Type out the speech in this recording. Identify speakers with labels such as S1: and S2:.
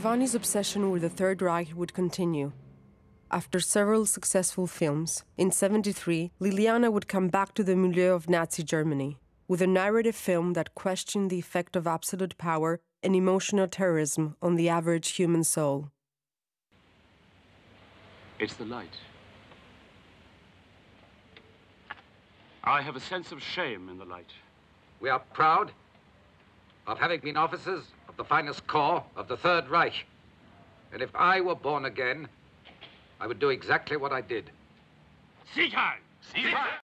S1: Cavani's obsession with the Third Reich would continue. After several successful films, in '73, Liliana would come back to the milieu of Nazi Germany with a narrative film that questioned the effect of absolute power and emotional terrorism on the average human soul.
S2: It's the light. I have a sense of shame in the light.
S3: We are proud of having been officers of the finest corps of the Third Reich. And if I were born again, I would do exactly what I did.
S2: Sicherheit! Sicherheit!